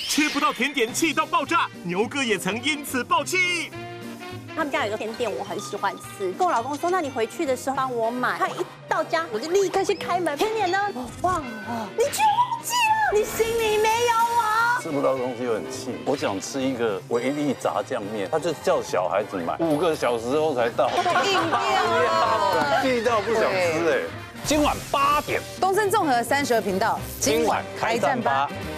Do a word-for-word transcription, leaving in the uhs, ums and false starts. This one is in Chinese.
吃不到甜点气到爆炸，牛哥也曾因此爆气。 他们家有一个甜点，我很喜欢吃，跟我老公说，那你回去的时候帮我买。他一到家，我就立刻去开门。甜点呢？我忘了，你居然忘记了？你心里没有我？ 吃不到东西又很气。我想吃一个维力炸酱面，他就叫小孩子买，五个小时后才到， 硬掉， 气到不想吃哎。今晚八点， 东森综合三十二频道， 今晚开战吧。